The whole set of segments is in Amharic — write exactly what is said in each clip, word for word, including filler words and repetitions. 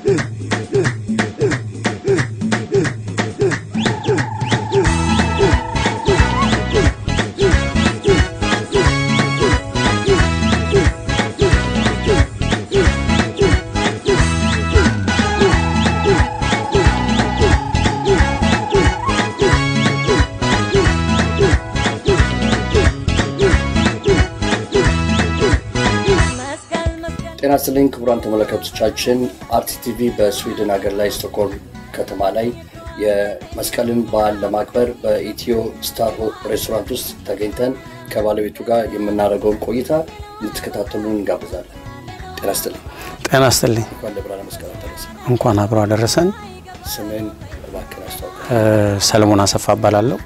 ጤናስልኝ ክቡራን ተመልካቾቻችን አርቲ ቲቪ በስዊድን ሀገር ላይ ስቶክሆልም ከተማ ላይ የመስቀልን በዓል ለማክበር በኢትዮ ስታር ሬስቶራንት ውስጥ ተገኝተን ከባለቤቱ ጋር የምናደርገውን ቆይታ እንድትከታተሉን እንጋብዛለን። ጤናስልኝ ጤናስልኝ እንኳን ለብርሃነ መስቀል አደረሰን። እንኳን አብሮ አደረሰን። ስሜን እባክህ አስተዋውቅ። ሰለሞን አሰፋ እባላለሁ።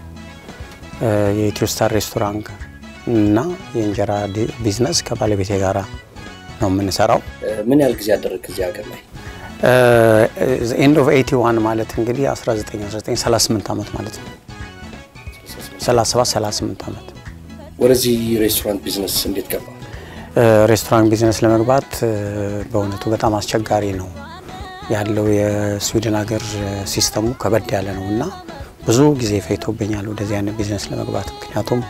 የኢትዮ ስታር ሬስቶራንት እና የእንጀራ ቢዝነስ ከባለቤቴ ጋር ነው የምንሰራው። ምን ያህል ጊዜ ያደረክ እዚህ ሀገር ላይ? ኤንድ ኦፍ ኤይቲ ዋን ማለት እንግዲህ አስራ ዘጠኝ አስራ ዘጠኝ ሰላሳ ስምንት አመት ማለት ነው። ሰላሳ ሰባት ሰላሳ ስምንት አመት። ወደዚህ ሬስቶራንት ቢዝነስ እንዴት ገባ? ሬስቶራንት ቢዝነስ ለመግባት በእውነቱ በጣም አስቸጋሪ ነው ያለው። የስዊድን ሀገር ሲስተሙ ከበድ ያለ ነውና ብዙ ጊዜ ፈይቶብኛል ወደዚህ አይነት ቢዝነስ ለመግባት። ምክንያቱም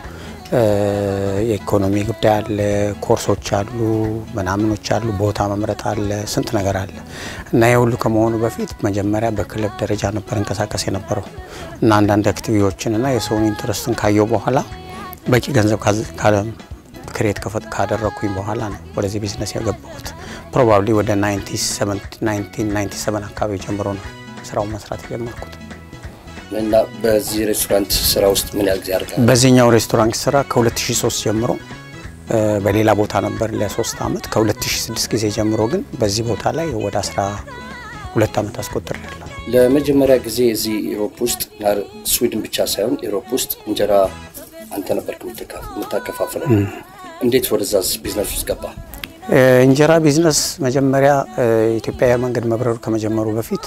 የኢኮኖሚ ጉዳይ አለ፣ ኮርሶች አሉ፣ ምናምኖች አሉ፣ ቦታ መምረጥ አለ፣ ስንት ነገር አለ እና የሁሉ ከመሆኑ በፊት መጀመሪያ በክለብ ደረጃ ነበር እንቀሳቀስ የነበረው እና አንዳንድ አክቲቪቲዎችን እና የሰውን ኢንተረስትን ካየው በኋላ በቂ ገንዘብ ካለም ክሬት ከፈት ካደረኩኝ በኋላ ነው ወደዚህ ቢዝነስ ያገባሁት። ፕሮባብሊ ወደ ናይንቲን ናይንቲ ሰቨን አካባቢ ጀምሮ ነው ስራውን መስራት የጀመርኩት። እና በዚህ ሬስቶራንት ስራ ውስጥ ምን ያህል ጊዜ አድርገሃል? በዚህኛው ሬስቶራንት ስራ ከ2003 ጀምሮ በሌላ ቦታ ነበር ለሶስት አመት። ከ2006 ጊዜ ጀምሮ ግን በዚህ ቦታ ላይ ወደ አስራ ሁለት አመት አስቆጥሬያለሁ። ለመጀመሪያ ጊዜ እዚህ ዩሮፕ ውስጥ ስዊድን ብቻ ሳይሆን ዩሮፕ ውስጥ እንጀራ አንተ ነበርክ የምታከፋፍለው። እንዴት ወደዛስ ቢዝነስ ውስጥ ገባ? እንጀራ ቢዝነስ መጀመሪያ ኢትዮጵያ መንገድ መብረሩ ከመጀመሩ በፊት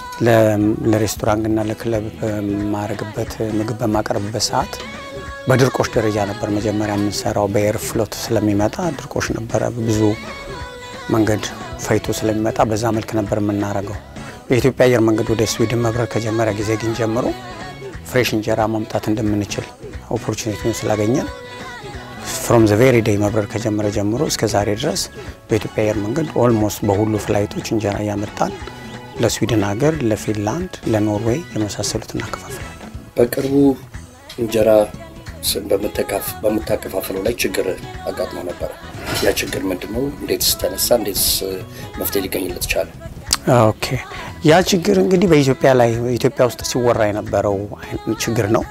ለሬስቶራንት እና ለክለብ ማረግበት ምግብ በማቀርብበት ሰዓት በድርቆሽ ደረጃ ነበር መጀመሪያ የምንሰራው። በኤር ፍሎት ስለሚመጣ ድርቆሽ ነበር ብዙ መንገድ ፈይቶ ስለሚመጣ በዛ መልክ ነበር የምናረገው። የኢትዮጵያ አየር መንገድ ወደ ስዊድን መብረር ከጀመረ ጊዜ ግን ጀምሮ ፍሬሽ እንጀራ ማምጣት እንደምንችል ኦፖርቹኒቲውን ስላገኘን from the very day መብረር ከጀመረ ጀምሮ እስከ ዛሬ ድረስ በኢትዮጵያ አየር መንገድ ኦልሞስት በሁሉ ፍላይቶች እንጀራ ያመጣን ለስዊድን ሀገር፣ ለፊንላንድ፣ ለኖርዌይ የመሳሰሉት እናከፋፍላለን። በቅርቡ እንጀራ በመተካፍ በመታከፋፈለው ላይ ችግር አጋጥሞ ነበር። ያ ችግር ምንድነው? እንዴትስ ተነሳ? እንዴትስ መፍትሄ ሊገኝለት ቻለ? ኦኬ ያ ችግር እንግዲህ በኢትዮጵያ ላይ ኢትዮጵያ ውስጥ ሲወራ የነበረው ችግር ነው።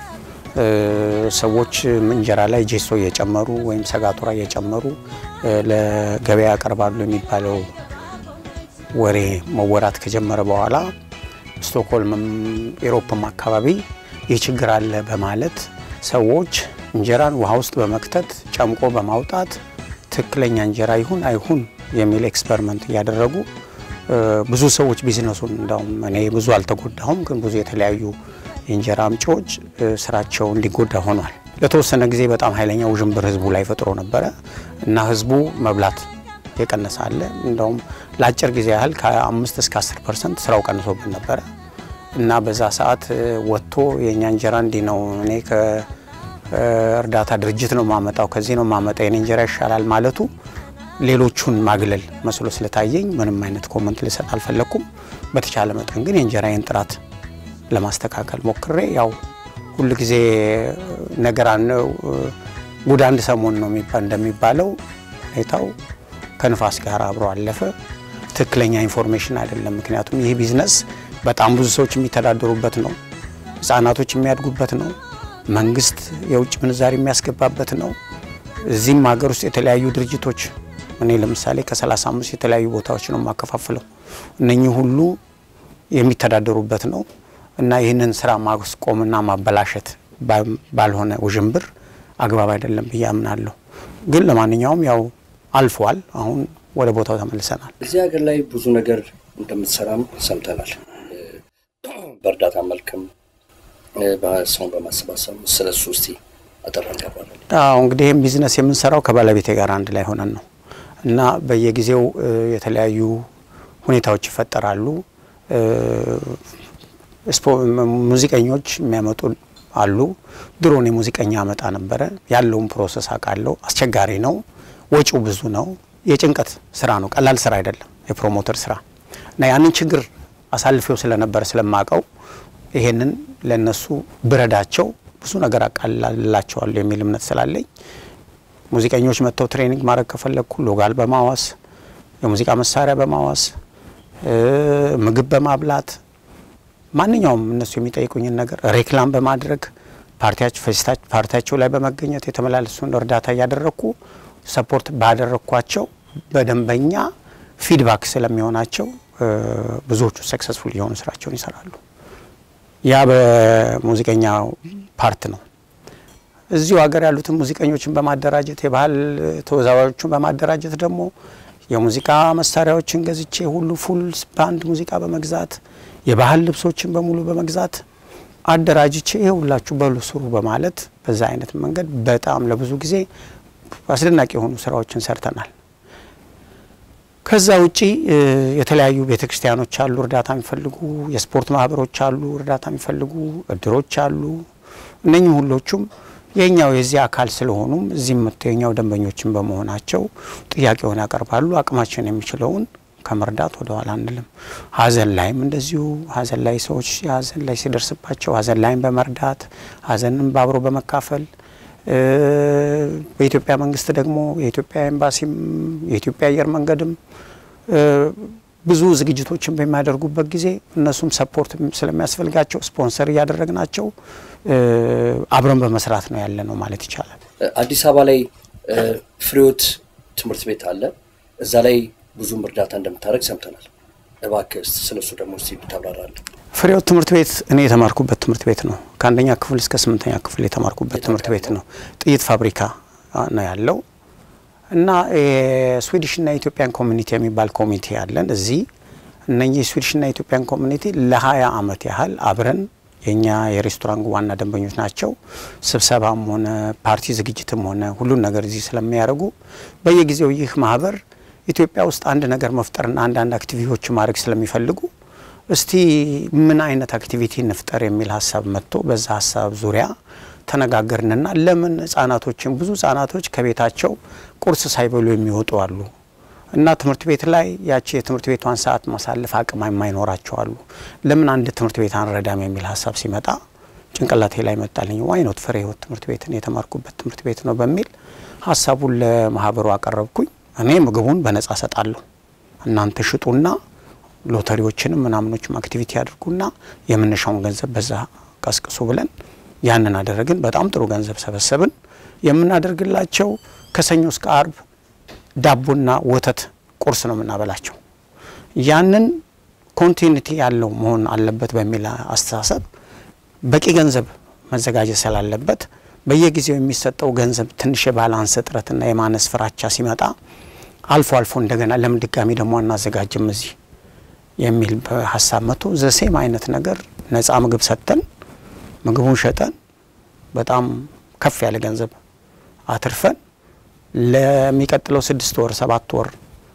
ሰዎች እንጀራ ላይ ጄሶ እየጨመሩ ወይም ሰጋቱራ እየጨመሩ ለገበያ ያቀርባሉ የሚባለው ወሬ መወራት ከጀመረ በኋላ ስቶክሆልም ዩሮፕም አካባቢ የችግር አለ በማለት ሰዎች እንጀራን ውሃ ውስጥ በመክተት ጨምቆ በማውጣት ትክክለኛ እንጀራ ይሁን አይሁን የሚል ኤክስፐሪመንት ያደረጉ ብዙ ሰዎች ቢዝነሱን እንደውም እኔ ብዙ አልተጎዳሁም፣ ግን ብዙ የተለያዩ የእንጀራ አምጪዎች ስራቸው እንዲጎዳ ሆኗል። ለተወሰነ ጊዜ በጣም ኃይለኛ ውዥንብር ህዝቡ ላይ ፈጥሮ ነበር እና ህዝቡ መብላት የቀነሳለ እንደውም ለአጭር ጊዜ ያህል ከአምስት እስከ አስር ፐርሰንት ስራው ቀንሶብን ነበር እና በዛ ሰዓት ወጥቶ የኛ እንጀራ እንዲ ነው እኔ ከእርዳታ ድርጅት ነው ማመጣው ከዚህ ነው ማመጣው የኔ እንጀራ ይሻላል ማለቱ ሌሎቹን ማግለል መስሎ ስለታየኝ ምንም አይነት ኮሜንት ልሰጥ አልፈለኩም። በተቻለ መጠን ግን የእንጀራዬን ጥራት ለማስተካከል ሞክሬ ያው ሁሉ ጊዜ ነገራን ጉድ አንድ ሰሞን ነው የሚባል እንደሚባለው ሁኔታው ከንፋስ ጋር አብሮ አለፈ። ትክክለኛ ኢንፎርሜሽን አይደለም። ምክንያቱም ይሄ ቢዝነስ በጣም ብዙ ሰዎች የሚተዳደሩበት ነው፣ ህፃናቶች የሚያድጉበት ነው፣ መንግስት የውጭ ምንዛሪ የሚያስገባበት ነው። እዚህም ሀገር ውስጥ የተለያዩ ድርጅቶች እኔ ለምሳሌ ከሰላሳ አምስት የተለያዩ ቦታዎች ነው ማከፋፍለው እነኚህ ሁሉ የሚተዳደሩበት ነው እና ይሄንን ስራ ማስቆምና ማበላሸት ባልሆነ ውዥንብር አግባብ አይደለም ብያምናለሁ። ግን ለማንኛውም ያው አልፏል። አሁን ወደ ቦታው ተመልሰናል። እዚህ ሀገር ላይ ብዙ ነገር እንደምትሰራም ሰምተናል። በርዳታ መልከም በሰው በማሰባሰብ ስለሱ እስቲ አጠራን ጋባል። አዎ እንግዲህ ቢዝነስ የምንሰራው ከባለቤቴ ጋር አንድ ላይ ሆነን ነው እና በየጊዜው የተለያዩ ሁኔታዎች ይፈጠራሉ ሙዚቀኞች የሚያመጡ አሉ ድሮኔ ሙዚቀኛ አመጣ ነበር ያለውን ፕሮሰስ አቃለው አስቸጋሪ ነው ወጪው ብዙ ነው የጭንቀት ስራ ነው ቀላል ስራ አይደለም የፕሮሞተር ስራ እና ያንን ችግር አሳልፈው ስለነበር ስለማቀው ይሄንን ለነሱ ብረዳቸው ብዙ ነገር አቃላላቸዋል የሚል እምነት ስላለኝ ሙዚቀኞች መተው ትሬኒንግ ማድረግ ከፈለኩ ሎጋል በማዋስ የሙዚቃ መሳሪያ በማዋስ ምግብ በማብላት ማንኛውም እነሱ የሚጠይቁኝ ነገር ሬክላም በማድረግ ፓርቲያቸው ፌስታች ፓርቲያቸው ላይ በመገኘት የተመላለሱን እርዳታ ያደረኩ ሰፖርት ባደረኳቸው በደንበኛ ፊድባክ ስለሚሆናቸው ብዙዎቹ ሰክሰስፉል የሆኑ ስራቸውን ይሰራሉ ያ በሙዚቀኛው ፓርት ነው እዚሁ ሀገር ያሉት ሙዚቀኞችን በማደራጀት የባህል ተወዛዋዦችን በማደራጀት ደግሞ የሙዚቃ መሳሪያዎችን ገዝቼ ሁሉ ፉል ባንድ ሙዚቃ በመግዛት የባህል ልብሶችን በሙሉ በመግዛት አደራጅቼ ይሁላችሁ በሉ ስሩ በማለት በዛ አይነት መንገድ በጣም ለብዙ ጊዜ አስደናቂ የሆኑ ስራዎችን ሰርተናል ከዛ ውጪ የተለያዩ ቤተክርስቲያኖች አሉ እርዳታ የሚፈልጉ የስፖርት ማህበሮች አሉ እርዳታ የሚፈልጉ እድሮች አሉ እነኚህ ሁሉዎቹም የኛው የዚህ አካል ስለሆኑም እዚህም መተኛው ደንበኞችን በመሆናቸው ጥያቄውን ያቀርባሉ አቅማችን የሚችለውን ከመርዳት ወደ ኋላ አንልም ሀዘን ላይም እንደዚሁ ሀዘን ላይ ሰዎች ሀዘን ላይ ሲደርስባቸው ሀዘን ላይም በመርዳት ሀዘንን ባብሮ በመካፈል በኢትዮጵያ መንግስት ደግሞ የኢትዮጵያ ኤምባሲም የኢትዮጵያ አየር መንገድም ብዙ ዝግጅቶችን በሚያደርጉበት ጊዜ እነሱም ሰፖርት ስለሚያስፈልጋቸው ስፖንሰር ያደረግናቸው አብረን በመስራት ነው ያለነው ማለት ይቻላል አዲስ አበባ ላይ ፍሬዎት ትምህርት ቤት አለ እዛ ላይ ብዙ እርዳታ እንደምታረግ ሰምተናል እባክህ ስለሱ ደግሞ እስቲ ብታብራራለህ ፍሬዎት ትምህርት ቤት እኔ የተማርኩበት ትምህርት ቤት ነው ከአንደኛ ክፍል እስከ ስምንተኛ ክፍል የተማርኩበት ትምህርት ቤት ነው ጥይት ፋብሪካ ነው ያለው እና ስዊዲሽ እና ኢትዮጵያን ኮሚኒቲ የሚባል ኮሚቴ አለን እዚህ እነኚህ ስዊዲሽ እና ኢትዮጵያን ኮሚኒቲ ለ20 አመት ያህል አብረን የኛ የሬስቶራንት ዋና ደንበኞች ናቸው ስብሰባም ሆነ ፓርቲ ዝግጅትም ሆነ ሁሉ ነገር እዚህ ስለሚያደርጉ በየጊዜው ይህ ማህበር ኢትዮጵያ ውስጥ አንድ ነገር መፍጠርና አንድ አንድ አክቲቪቲዎች ማድረግ ስለሚፈልጉ እስቲ ምን አይነት አክቲቪቲ እንፍጠር የሚል ሐሳብ መጥቶ በዛ ሐሳብ ዙሪያ ተነጋገርንና ለምን ህፃናቶችን ብዙ ህፃናቶች ከቤታቸው ቁርስ ሳይበሉ የሚወጡ አሉ እና ትምህርት ቤት ላይ ያቺ የትምህርት ቤቷን ሰዓት ማሳለፍ አቅም የማይኖራቸው አሉ ለምን አንድ ትምህርት ቤት አንረዳም የሚል ሐሳብ ሲመጣ ጭንቅላቴ ላይ መጣልኝ ዋይ ኖት ፍሬዎት ትምህርት ቤትን የተማርኩበት ትምህርት ቤት ነው በሚል ሐሳቡን ለማህበሩ አቀረብኩኝ እኔ ምግቡን በነፃ ሰጣለሁ እናንተ ሽጡና ሎተሪዎችንም ምናምኖችም አክቲቪቲ ያድርጉና የምንሻውን ገንዘብ በዛ ቀስቅሱ ብለን ያንን አደረግን በጣም ጥሩ ገንዘብ ሰበሰብን የምናደርግላቸው ከሰኞ እስከ አርብ ዳቦና ወተት ቁርስ ነው የምናበላቸው ያንን ኮንቲኒቲ ያለው መሆን አለበት በሚል አስተሳሰብ በቂ ገንዘብ መዘጋጀት ስላለበት በየጊዜው የሚሰጠው ገንዘብ ትንሽ የባላንስ እጥረትና የማነስ ፍራቻ ሲመጣ አልፎ አልፎ እንደገና ለምን ድጋሚ ደግሞ እናዘጋጅም እዚህ የሚል ሐሳብ መጥቶ ዘሴም አይነት ነገር ነፃ ምግብ ሰጠን ምግቡን ሸጠን በጣም ከፍ ያለ ገንዘብ አትርፈን ለሚቀጥለው ስድስት ወር ሰባት ወር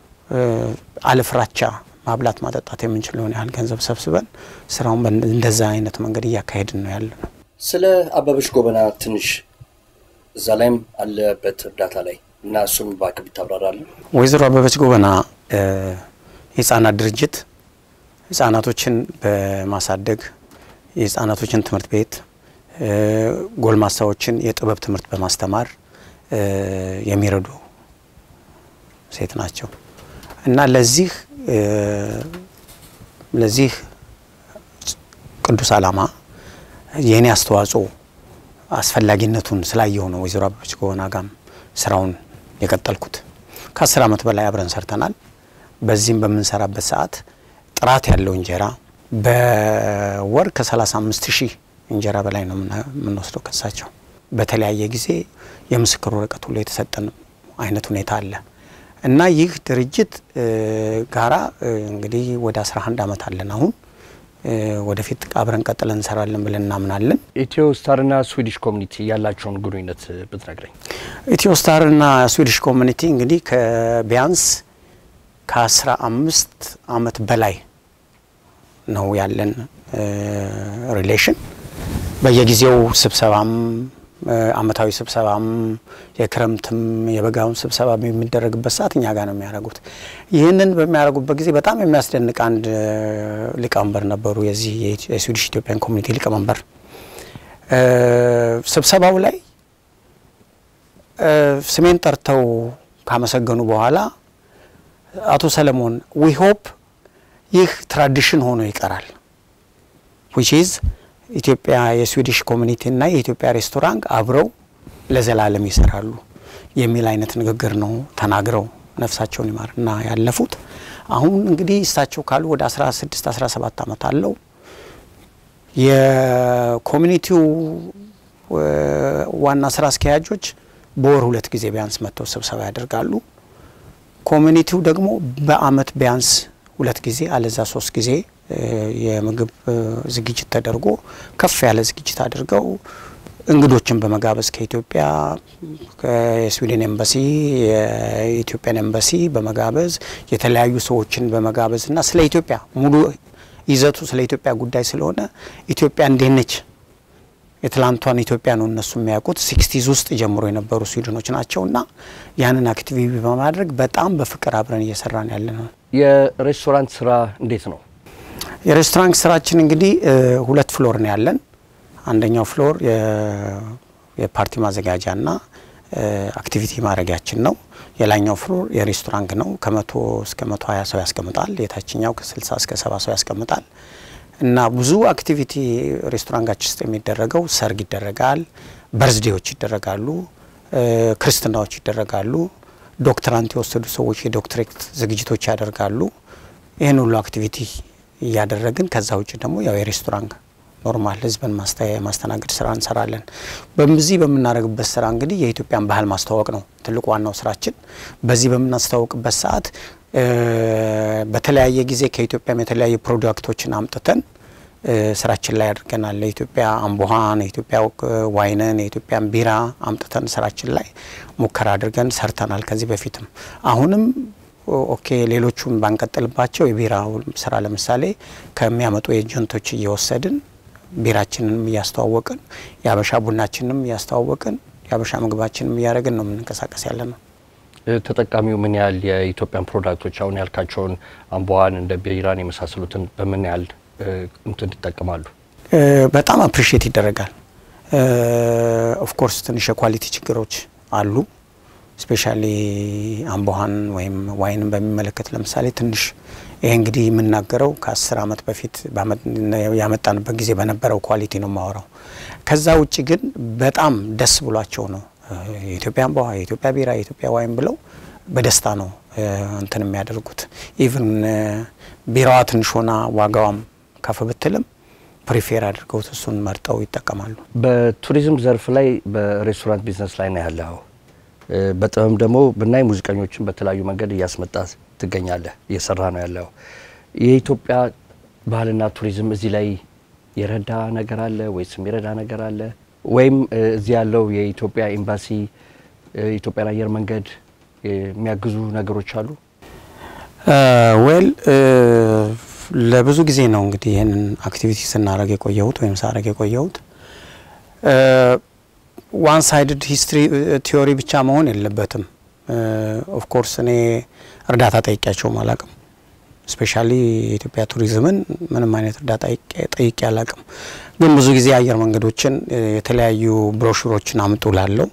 አለፍራቻ ማብላት ማጠጣት የምንችለው ያህል ገንዘብ ሰብስበን ስራውን እንደዛ አይነት መንገድ ያካሄድን ነው ያለነው ስለ አበበች ጎበና ትንሽ እዛ ላይም አለበት እርዳታ ላይ እና እሱን ባክብ ታብራራለህ ወይዘሮ አበበች ጎበና የህፃናት ድርጅት ህፃናቶችን በማሳደግ የህፃናቶችን ትምህርት ቤት ጎልማሳዎችን የጥበብ ትምህርት በማስተማር የሚረዱ ሴት ናቸው እና ለዚህ ለዚህ ቅዱስ ዓላማ የኔ አስተዋጽኦ አስፈላጊነቱን ስላየው ነው ወይዘሮ አበበች ጎበና ጋም ስራውን የቀጠልኩት ከአስር አመት በላይ አብረን ሰርተናል በዚህም በመንሰራበት ሰዓት ጥራት ያለው እንጀራ በወር ከ35 ሺህ እንጀራ በላይ ነው የምንወስደው ከሳቸው በተለያየ ጊዜ የምስክር ወረቀት ሁሉ የተሰጠን አይነት ሁኔታ አለ እና ይህ ድርጅት ጋራ እንግዲህ ወደ አስራ አንድ አመት አለን አሁን ወደፊት አብረን ቀጥለን እንሰራለን ብለን እናምናለን ኢትዮ ስታርና ስዊዲሽ ኮሚኒቲ ያላቸውን ግንኙነት ብትነግረኝ ኢትዮ ስታርና ስዊዲሽ ኮሚኒቲ እንግዲህ ከቢያንስ ከአስራ አምስት አመት በላይ ነው ያለን ሪሌሽን በየጊዜው ስብሰባም አመታዊ ስብሰባም የክረምትም የበጋውን ስብሰባ የሚደረግበት ሰዓት እኛ ጋር ነው የሚያደርጉት ይሄንን በሚያደርጉበት ጊዜ በጣም የሚያስደንቅ አንድ ሊቀመንበር ነበሩ የዚህ የስዊዲሽ ኢትዮጵያን ኮሚኒቲ ሊቀመንበር ስብሰባው ላይ ስሜን ጠርተው ካመሰገኑ በኋላ አቶ ሰለሞን we hope ይህ ትራዲሽን ሆኖ ይቀራል which is ኢትዮጵያ የስዊዲሽ ኮሚኒቲ እና የኢትዮጵያ ሬስቶራንት አብረው ለዘላለም ይሰራሉ የሚል አይነት ንግግር ነው ተናግረው ነፍሳቸውን ይማርና ያለፉት አሁን እንግዲህ እሳቸው ካሉ ወደ አስራ ስድስት አስራ ሰባት አመት አለው የኮሚኒቲው ዋና ስራ አስኪያጆች በወር ሁለት ጊዜ ቢያንስ መጥተው ስብሰባ ያደርጋሉ ኮሚኒቲው ደግሞ በአመት ቢያንስ ሁለት ጊዜ አለዛ ሶስት ጊዜ የምግብ ዝግጅት ተደርጎ ከፍ ያለ ዝግጅት አድርገው እንግዶችን በመጋበዝ ከኢትዮጵያ ከስዊድን ኤምባሲ የኢትዮጵያን ኤምባሲ በመጋበዝ የተለያዩ ሰዎችን በመጋበዝና ስለ ኢትዮጵያ ሙሉ ይዘቱ ስለ ኢትዮጵያ ጉዳይ ስለሆነ ኢትዮጵያ እንደነች የትላንቷን ኢትዮጵያ ነው እነሱ የሚያውቁት ሲክስቲስ ውስጥ ጀምሮ የነበሩ ስዊድኖች ናቸውና ያንን አክቲቪቲ በማድረግ በጣም በፍቅር አብረን እየሰራን ያለነው የሬስቶራንት ስራ እንዴት ነው የሬስቶራንት ስራችን እንግዲህ ሁለት ፍሎር ነው ያለን አንደኛው ፍሎር የፓርቲ ማዘጋጃና አክቲቪቲ ማድረጊያችን ነው የላኛው ፍሎር የሬስቶራንት ነው ከመቶ እስከ መቶ ሃያ ሰው ያስቀምጣል የታችኛው ከስልሳ እስከ ሰባ ሰው ያስቀምጣል እና ብዙ አክቲቪቲ ሬስቶራንታችን ውስጥ የሚደረገው ሰርግ ይደረጋል በርዝዴዎች ይደረጋሉ ክርስትናዎች ይደረጋሉ ዶክተራንት የወሰዱ ሰዎች የዶክትሬት ዝግጅቶች ያደርጋሉ ይሄን ሁሉ አክቲቪቲ ያደረግን ከዛ ውጪ ደግሞ ያው የሬስቶራንት ኖርማል ህዝብን ማስተናገድ ስራ እንሰራለን በመዚህ በመናረግበት ስራ እንግዲህ የኢትዮጵያን ባህል ማስተዋወቅ ነው ትልቁ ዋናው ስራችን በዚህ በመናስተዋወቅበት ሰዓት በተለያየ ጊዜ ከኢትዮጵያም የተለያየ ፕሮዳክቶችን አምጥተን ስራችን ላይ አድርገናል ለኢትዮጵያ አምቦሃን የኢትዮጵያ ዋይነን የኢትዮጵያን ቢራ አምጥተን ስራችን ላይ ሙከራ አድርገን ሰርተናል ከዚህ በፊትም አሁንም ኦኬ ሌሎቹን ባንቀጥልባቸው የቢራው ስራ ለምሳሌ ከሚያመጡ ኤጀንቶች እየወሰድን ቢራችንንም ያስተዋወቅን ያበሻ ቡናችንንም ያስተዋወቅን ያበሻ ምግባችንንም ያረግን ነው ምንንቀሳቀስ ያለነው ተጠቃሚው ምን ያህል የኢትዮጵያን ፕሮዳክቶች አሁን ያልካቸውን አምቦሃን እንደ ቢራን የመሳሰሉትን በምን ያህል እንትን ተጠቀማሉ በጣም አፕሪሺየት ይደረጋል ኦፍ ኮርስ ትንሽ ኳሊቲ ችግሮች አሉ ስፔሻሊ አምቦሃን ወይም ዋይንን በሚመለከት ለምሳሌ ትንሽ ይሄ እንግዲህ የምናገረው ከ10 አመት በፊት ያመጣንበት ጊዜ በነበረው ኳሊቲ ነው ማወራው ከዛ ውጪ ግን በጣም ደስ ብሏቸው ነው የኢትዮጵያ አምቦሃ የኢትዮጵያ ቢራ የኢትዮጵያ ዋይን ብለው በደስታ ነው እንትን የሚያደርጉት ኢቭን ቢራዋ ትንሽ ሆና ዋጋዋም ከፍ ብትልም ፕሪፌር አድርገው እሱን መርጠው ይጠቀማሉ በቱሪዝም ዘርፍ ላይ በሬስቶራንት ቢዝነስ ላይ ነው ያለው በጣም ደግሞ በናይ ሙዚቀኞችን በተለያዩ መንገድ ያስመጣ ትገኛለህ እየሰራ ነው ያለው የኢትዮጵያ ባህልና ቱሪዝም እዚህ ላይ የረዳ ነገር አለ ወይስ የሚረዳ ነገር አለ ወይም እዚህ ያለው የኢትዮጵያ ኤምባሲ ኢትዮጵያ አየር መንገድ የሚያግዙ ነገሮች አሉ ዌል ለብዙ ጊዜ ነው እንግዲህ ይሄንን አክቲቪቲ ስናረግ የቆየሁት ወይም ሳረግ የቆየሁት ዋን ሳይድድ ሂስትሪ ቲዮሪ ብቻ መሆን የለበትም ኦፍ ኮርስ እኔ እርዳታ ጠይቄያቸው ማላቀም ስፔሻሊ ኢትዮጵያ ቱሪዝምን ምንም አይነት እርዳታ ጠይቄ ያላቀም ግን ብዙ ጊዜ አየር መንገዶችን የተለያዩ ብሮሹሮችን አምጡላለው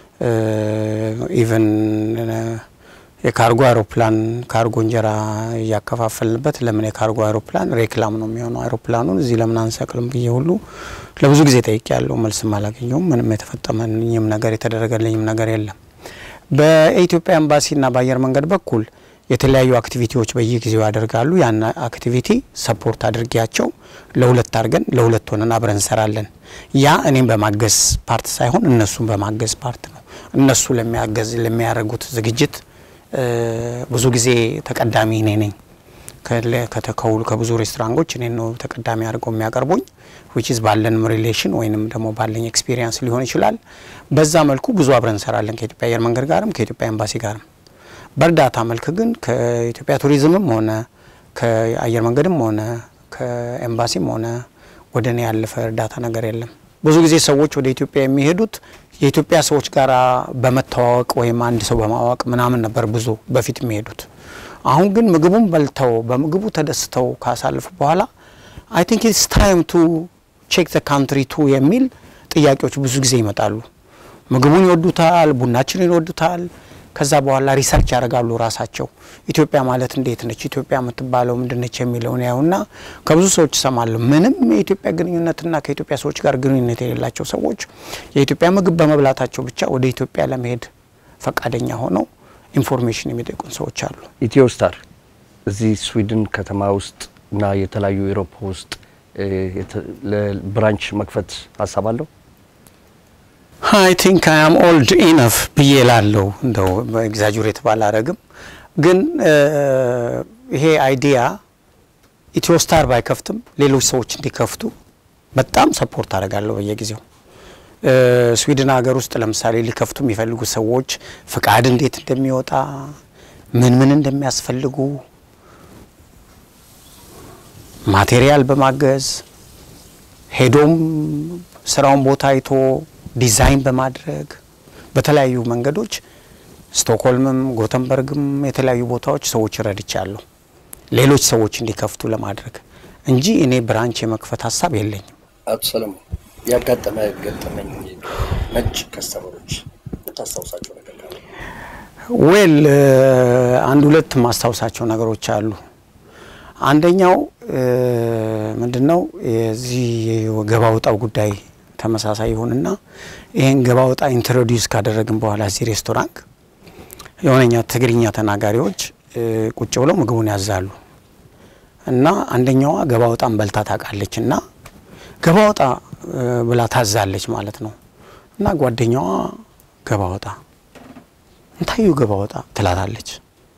ኢቭን የካርጎ አውሮፕላን ካርጎ እንጀራ ያከፋፈልንበት ለምን የካርጎ አውሮፕላን ሬክላም ነው የሚሆነው አውሮፕላኑን እዚህ ለምን አንሰቅልም ብዬ ሁሉ ለብዙ ጊዜ ጠይቄያለሁ መልስ ማላገኘው ምንም የተፈጠመኝም ነገር የተደረገልኝም ነገር የለም በኢትዮጵያ ኤምባሲና በአየር መንገድ በኩል የተለያዩ አክቲቪቲዎች በየጊዜው ያደርጋሉ ያን አክቲቪቲ ሰፖርት አድርጊያቸው ለሁለት አርገን ለሁለት ሆነን አብረን እንሰራለን ያ እኔም በማገዝ ፓርት ሳይሆን እነሱን በማገዝ ፓርት ነው እነሱ ለሚያገዝ ለሚያረጉት ዝግጅት ብዙ ጊዜ ተቀዳሚ እኔ ነኝ ከተከውሉ ከብዙ ሬስቶራንቶች እኔ ነው ተቀዳሚ አድርገው የሚያቀርቡኝ which is ባለን ሪሌሽን ወይንም ደግሞ ባለን ኤክስፒሪየንስ ሊሆን ይችላል በዛ መልኩ ብዙ አብረን እንሰራለን ከኢትዮጵያ አየር መንገድ ጋርም ከኢትዮጵያ ኤምባሲ ጋርም በርዳታ መልክ ግን ከኢትዮጵያ ቱሪዝምም ሆነ ከአየር መንገድም ሆነ ከኤምባሲም ሆነ ወደኔ ያለፈ እርዳታ ነገር የለም ብዙ ጊዜ ሰዎች ወደ ኢትዮጵያ የሚሄዱት የኢትዮጵያ ሰዎች ጋር በመተዋወቅ ወይም አንድ ሰው በማዋወቅ ምናምን ነበር ብዙ በፊት የሚሄዱት አሁን ግን ምግቡን በልተው በምግቡ ተደስተው ካሳለፉ በኋላ I think it's time to check the country too የሚል ጥያቄዎች ብዙ ጊዜ ይመጣሉ ምግቡን ይወዱታል ቡናችንን ይወዱታል ከዛ በኋላ ሪሰርች ያደርጋሉ ራሳቸው ኢትዮጵያ ማለት እንዴት ነች ኢትዮጵያ የምትባለው ምንድነች የሚለውን ያውና ከብዙ ሰዎች ሰማሉ ምንም የኢትዮጵያ ግንኙነትና ከኢትዮጵያ ሰዎች ጋር ግንኙነት የሌላቸው ሰዎች የኢትዮጵያ ምግብ በመብላታቸው ብቻ ወደ ኢትዮጵያ ለመሄድ ፈቃደኛ ሆነው ኢንፎርሜሽን የሚጠቁን ሰዎች አሉ ኢትዮ ስታር እዚህ ስዊድን ከተማ ውስጥ እና የተለያዩ ዩሮፕ ውስጥ ለብራንች መክፈት ሐሳብ አለው I think I am old enough ብዬላለሁ እንደው ኤግዛጀሬት ባላረግም ግን ይሄ አይዲያ ኢትዮ ስታር ባይከፍትም ሌሎች ሰዎች እንዲከፍቱ በጣም ሰፖርት አደርጋለሁ በየጊዜው ስዊድን ሀገር ውስጥ ለምሳሌ ሊከፍቱ የሚፈልጉ ሰዎች ፍቃድ እንዴት እንደሚወጣ ምን ምን እንደሚያስፈልጉ ማቴሪያል በማገዝ ሄዶም ስራውን ቦታ አይቶ ዲዛይን በማድረግ በተለያዩ መንገዶች ስቶክሆልምም ጎተንበርግም የተለያዩ ቦታዎች ሰዎች ረድቻለሁ ሌሎች ሰዎች እንዲከፍቱ ለማድረግ እንጂ እኔ ብራንች የመክፈት ሐሳብ የለኝም አቶ ሰለሞን ያጋጠመ ገጠመኝ ነጭ ከስተመሮች ተታስተውሳቸው ነገር አለ ዌል አንድ ሁለት ማስተውሳቸው ነገሮች አሉ አንደኛው ምንድነው የዚህ ገባውጣው ጉዳይ ተመሳሳይ ሆነና ይሄን ገባውጣ ኢንትሮዲዩስ ካደረግን በኋላ እዚህ ሬስቶራንት የሆነኛ ትግርኛ ተናጋሪዎች ቁጭ ብለው ምግቡን ያዛሉ እና አንደኛዋ ገባውጣን በልታ ታቃለችና ገባውጣ ብላ ታዛለች ማለት ነው እና ጓደኛዋ ገባውጣ እንታዩ ገባውጣ ትላታለች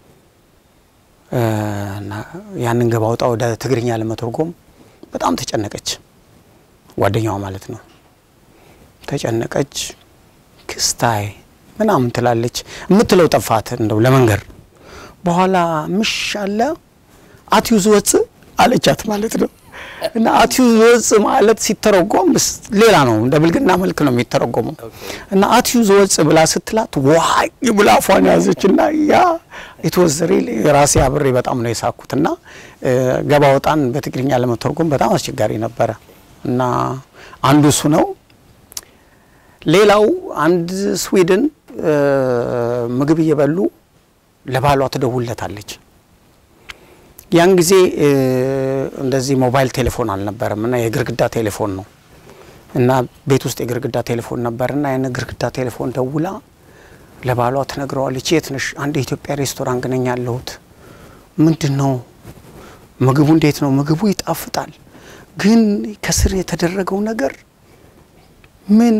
እና ያንን ገባውጣ ወደ ትግርኛ ለመተርጎም በጣም ተጨነቀች ጓደኛዋ ማለት ነው ተጨነቀች ክስታይ ምናምን ትላለች የምትለው ጠፋት እንደው ለመንገር በኋላ ምሽ አለ አትዩዝ ወጽ አለቻት ማለት ነው እና አትዩዝ ወጽ ማለት ሲተረጎም ሌላ ነው እንደ ብልግና መልክ ነው የሚተረጎመው እና አትዩዝ ወጽ ብላ ስትላት ዋይ ብላ ፏን ያዘችና ያ ኢትወዘሪ ራሴ አብሬ በጣም ነው የሳኩትና ገባውጣን በትግርኛ ለመተርጎም በጣም አስቸጋሪ ነበር እና አንዱ እሱ ነው ሌላው አንድ ስዊድን ምግብ እየበሉ ለባሏ ተደውለታለች ያን ጊዜ እንደዚህ ሞባይል ቴሌፎን አልነበረም እና የግርግዳ ቴሌፎን ነው እና ቤት ውስጥ የግርግዳ ቴሌፎን ነበርና ያን ግርግዳ ቴሌፎን ደውላ ለባሏ ተነግረዋለች የት ነሽ አንድ ኢትዮጵያ ሬስቶራንት ነኝ ያለሁት ምንድነው ምግቡ እንዴት ነው ምግቡ ይጣፍጣል ግን ከስር የተደረገው ነገር ምን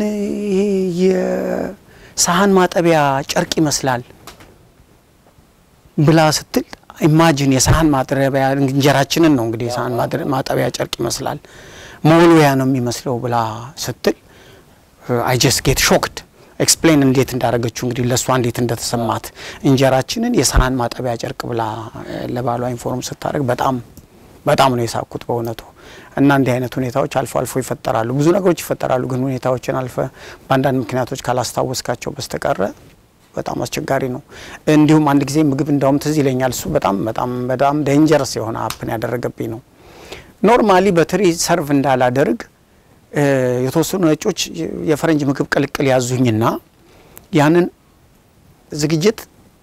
የሳህን ማጠቢያ ጨርቅ ይመስላል ብላ ስትል ኢማጂን የሳህን ማጠቢያ እንጀራችንን ነው እንግዲህ የሳህን ማጠቢያ ጨርቅ ይመስላል ሞልያ ነው የሚመስለው ብላ ስትል I just get shocked explain እንዴት እንዳረገችው እንግዲህ ለሷ እንዴት እንደተሰማት እንጀራችንን የሳህን ማጠቢያ ጨርቅ ብላ ለባሏ ኢንፎርም ስታረግ በጣም በጣም ነው የሳኩት በእውነቱ እና እንደ አይነት ሁኔታዎች አልፎ አልፎ ይፈጠራሉ ብዙ ነገሮች ይፈጠራሉ ግን ሁኔታዎችን አልፈ ባንዳን ምክንያቶች ካላስታወስካቸው በስተቀር በጣም አስቸጋሪ ነው እንዲሁም አንድ ጊዜ ምግብ እንዳውም ትዝ ይለኛል እሱ በጣም በጣም በጣም ዴንጀረስ የሆነ አፕን ያደረገብኝ ነው ኖርማሊ በትሪ ሰርቭ እንዳላደርግ የተወሰኑ ነጮች የፈረንጅ ምግብ ቅልቅል ያዙኝና ያንን ዝግጅት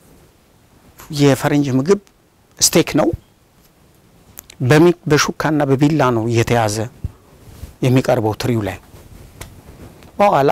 የፈረንጅ ምግብ ስቴክ ነው በሚ በሹካና በቢላ ነው የተያዘ የሚቀርበው ትሪው ላይ በኋላ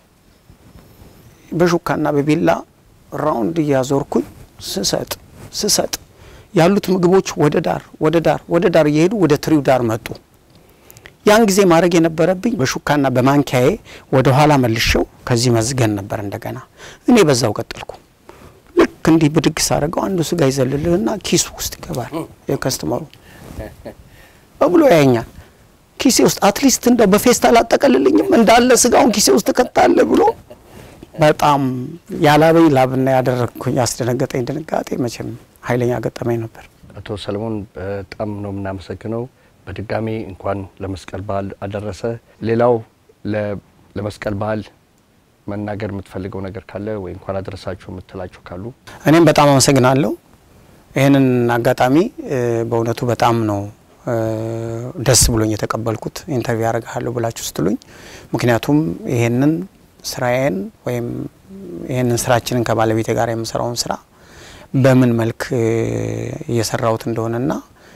በሹካና በቢላ ራውንድ ያዞርኩኝ ስሰጥ ስሰጥ ያሉት ምግቦች ወደ ዳር ወደ ዳር ወደ ዳር ይሄዱ ወደ ትሪው ዳር መጡ ያን ጊዜ ማድረግ የነበረብኝ በሹካና በማንኪያዬ ወደ ኋላ መልሼው ከዚህ መዝገን ነበር እንደገና እኔ በዛው ቀጥልኩ ልክ እንዲህ ብድግ ሳረጋው አንዱ ስጋ ይዘልልና ኪስ ውስጥ ይገባል የከስተመሩ አብሎ ያኛል ኪሴ ውስጥ አትሊስት እንደው በፌስታል አጠቀልልኝም እንዳለ ስጋውን ኪሴ ውስጥ ተከታለ ብሎ በጣም ያላበይ ላብና ያደረኩኝ ያስደነገጠኝ ድንጋጤ መቼም ኃይለኛ ገጠመኝ ነበር። አቶ ሰለሞን በጣም ነው እናመሰግነው። በድጋሚ እንኳን ለመስቀል በዓል አደረሰ። ሌላው ለመስቀል በዓል መናገር የምትፈልገው ነገር ካለ ወይ እንኳን አደረሳችሁ የምትላችሁ ካሉ? እኔም በጣም አመሰግናለሁ። ይሄንን አጋጣሚ በእውነቱ በጣም ነው ደስ ብሎኝ የተቀበልኩት ኢንተርቪው ያደርጋለሁ ብላችሁ ስትሉኝ ምክንያቱም ይሄንን ስራዬን ወይም ይሄንን ስራችንን ከባለቤቴ ጋር የምሰራውን ስራ በምን መልክ እየሰራውት እንደሆነና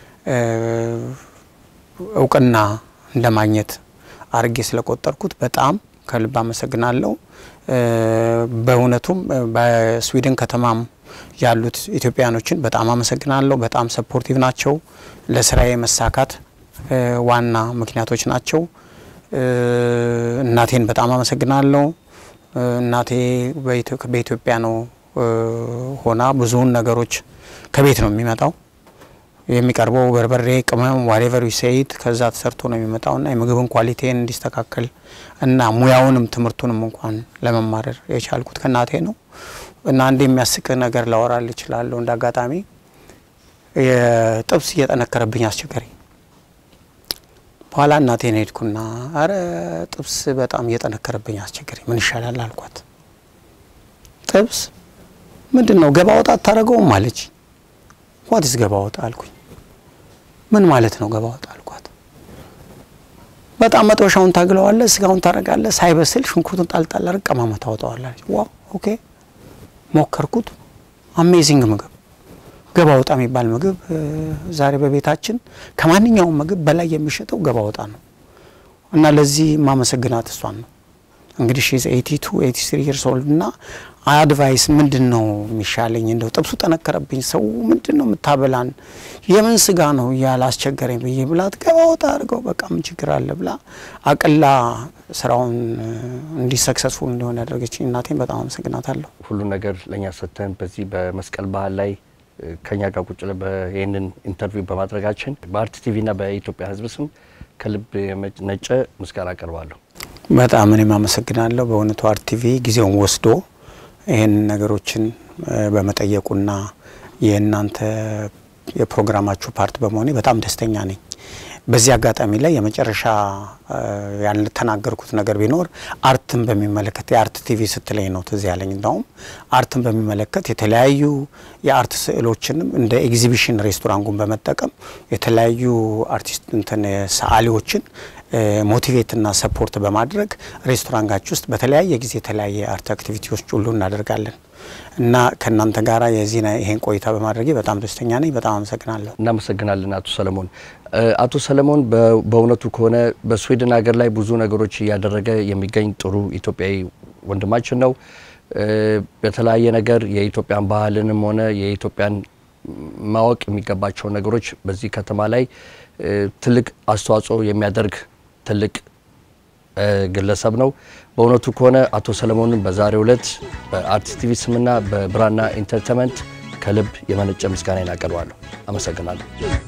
እውቅና እንደማግኘት አርጌ ስለቆጠርኩት በጣም ከልብ አመሰግናለሁ። በእውነቱም በስዊድን ከተማም ያሉት ኢትዮጵያውያኖችን በጣም አመሰግናለሁ። በጣም ሰፖርቲቭ ናቸው። ለስራዬ መሳካት ዋና ምክንያቶች ናቸው። እናቴን በጣም አመሰግናለሁ። እናቴ በኢትዮጵያ ነው ሆና ብዙውን ነገሮች ከቤት ነው የሚመጣው የሚቀርበው በርበሬ ቅመም whatever you say it ከዛ ተሰርቶ ነው የሚመጣውና የምግብን ኳሊቲን እንዲስተካከል እና ሙያውንም ትምርቱንም እንኳን ለመማር የቻልኩት ከናቴ ነው። እና አንዴ የሚያስቅ ነገር ላወራል ይችላል እንዳጋጣሚ የጥብስ እየጠነከረብኝ አስቸገሪ በኋላ እናቴን ሄድኩና አረ ጥብስ በጣም እየጠነከረብኝ አስቸገሪ ምን ይሻላል አልኳት። ጥብስ ምንድነው ገባ ወጣ ታረጋው ማለች። what is ገባ ወጣ አልኩኝ። ምን ማለት ነው ገባ ወጣ አልኳት። በጣም መጥበሻውን ታግለዋለ ስጋውን ታረጋለ ሳይበስል ሽንኩርቱን ጣልጣል አርቀማማ ታወጣዋለች። ዋው ኦኬ ሞከርኩት። አሜዚንግ ምግብ ገባ ወጣ የሚባል ምግብ ዛሬ በቤታችን ከማንኛውም ምግብ በላይ የሚሸጠው ገባ ወጣ ነው። እና ለዚህ ማመሰግናት እሷን ነው። እንግዲህ she is eighty-two eighty-three years old እና አድቫይስ ምንድነው የሚሻለኝ እንደው ጥብሱ ተነከረብኝ ሰው ምንድነው የምታበላን የምን ስጋ ነው ያላስቸገረኝ ብዬ ብላት ገባ ወጣ አርገው በቃ ምን ችግር አለ ብላ አቀላ ስራውን እንዲ ሰክሰስፉል እንደሆነ ያደረገችኝ እናቴን በጣም አመሰግናታለሁ። ሁሉ ነገር ለኛ ሰተን በዚህ በመስቀል በዓል ላይ ከኛ ጋር ቁጭ ለበየንን ኢንተርቪው በማድረጋችን በአርት ቲቪ እና በኢትዮጵያ ህዝብ ስም ከልብ የመነጨ ምስጋና አቀርባለሁ። በጣም እኔም አመሰግናለሁ። በእውነቱ አርት ቲቪ ጊዜውን ወስዶ ይሄን ነገሮችን በመጠየቁና የእናንተ የፕሮግራማችሁ ፓርት በመሆኔ በጣም ደስተኛ ነኝ። በዚህ አጋጣሚ ላይ የመጨረሻ ያን ተናገርኩት ነገር ቢኖር አርትን በሚመለከት የአርት ቲቪ ስትለኝ ነው ትዝ ያለኝ። እንደውም አርትን በሚመለከት የተለያዩ የአርት ስዕሎችንም እንደ ኤግዚቢሽን ሬስቶራንቱን በመጠቀም የተለያዩ አርቲስት እንትን ሰዓሊዎችን ሞቲቬት እና ሰፖርት በማድረግ ሬስቶራንታችሁ ውስጥ በተለያየ ጊዜ የተለያየ አርት አክቲቪቲዎች ሁሉ እናደርጋለን እና ከናንተ ጋራ የዚህና ይሄን ቆይታ በማድረግ በጣም ደስተኛ ነኝ። በጣም አመሰግናለሁ። እናመሰግናለን አቶ ሰለሞን። አቶ ሰለሞን በእውነቱ ከሆነ በስዊድን ሀገር ላይ ብዙ ነገሮች ያደረገ የሚገኝ ጥሩ ኢትዮጵያዊ ወንድማችን ነው። በተለያየ ነገር የኢትዮጵያን ባህልንም ሆነ የኢትዮጵያን ማወቅ የሚገባቸው ነገሮች በዚህ ከተማ ላይ ትልቅ አስተዋጽኦ የሚያደርግ ትልቅ ግለሰብ ነው። በእውነቱ ከሆነ አቶ ሰለሞንን በዛሬው ዕለት በአርት ቲቪ ስምና በብራና ኢንተርቴይንመንት ከልብ የመነጨ ምስጋናን አቀርባለሁ። አመሰግናለሁ።